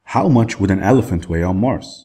How much would an elephant weigh on Mars?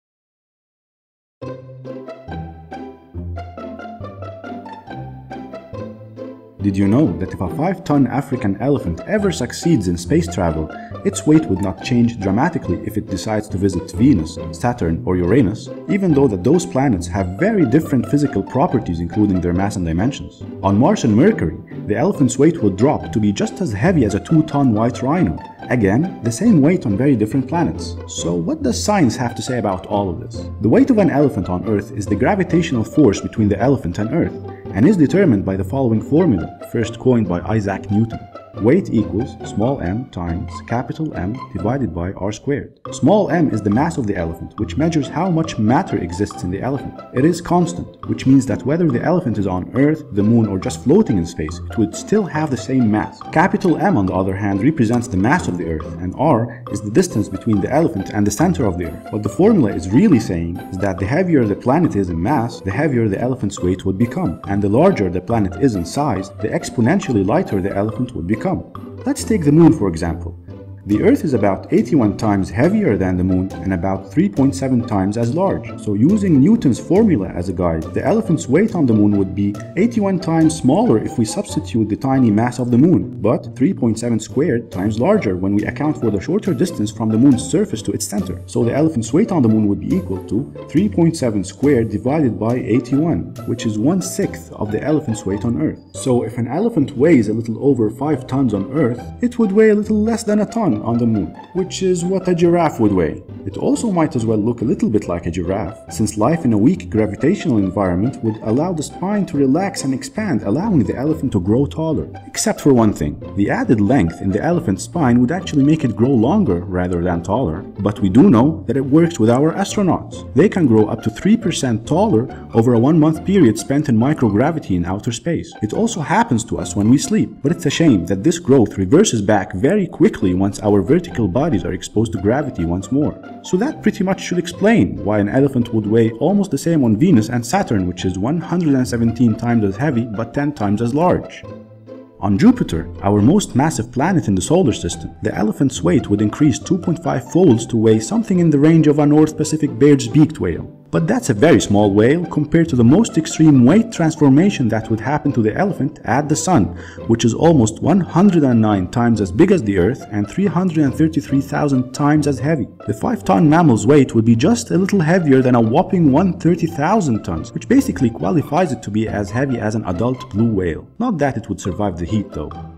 Did you know that if a 5-ton African elephant ever succeeds in space travel, its weight would not change dramatically if it decides to visit Venus, Saturn, or Uranus, even though that those planets have very different physical properties including their mass and dimensions? On Mars and Mercury, the elephant's weight would drop to be just as heavy as a 2-ton white rhino. Again, the same weight on very different planets. So what does science have to say about all of this? The weight of an elephant on Earth is the gravitational force between the elephant and Earth, and is determined by the following formula, first coined by Isaac Newton. Weight equals small m times capital M divided by r squared. Small m is the mass of the elephant, which measures how much matter exists in the elephant. It is constant, which means that whether the elephant is on Earth, the moon, or just floating in space, it would still have the same mass. Capital M, on the other hand, represents the mass of the Earth, and r is the distance between the elephant and the center of the Earth. What the formula is really saying is that the heavier the planet is in mass, the heavier the elephant's weight would become, and the larger the planet is in size, the exponentially lighter the elephant would become. Let's take the moon for example. The Earth is about 81 times heavier than the moon and about 3.7 times as large. So using Newton's formula as a guide, the elephant's weight on the moon would be 81 times smaller if we substitute the tiny mass of the moon, but 3.7 squared times larger when we account for the shorter distance from the moon's surface to its center. So the elephant's weight on the moon would be equal to 3.7 squared divided by 81, which is 1/6 of the elephant's weight on Earth. So if an elephant weighs a little over 5 tons on Earth, it would weigh a little less than a ton on the moon, which is what a giraffe would weigh. It also might as well look a little bit like a giraffe, since life in a weak gravitational environment would allow the spine to relax and expand, allowing the elephant to grow taller. Except for one thing, the added length in the elephant's spine would actually make it grow longer rather than taller, but we do know that it works with our astronauts. They can grow up to 3% taller over a 1-month period spent in microgravity in outer space. It also happens to us when we sleep, but it's a shame that this growth reverses back very quickly once our vertical bodies are exposed to gravity once more. So that pretty much should explain why an elephant would weigh almost the same on Venus and Saturn, which is 117 times as heavy but 10 times as large. On Jupiter, our most massive planet in the solar system, the elephant's weight would increase 2.5 folds to weigh something in the range of a North Pacific beard's-beaked whale. But that's a very small whale compared to the most extreme weight transformation that would happen to the elephant at the Sun, which is almost 109 times as big as the Earth and 333,000 times as heavy. The 5-ton mammal's weight would be just a little heavier than a whopping 130,000 tons, which basically qualifies it to be as heavy as an adult blue whale. Not that it would survive the heat though.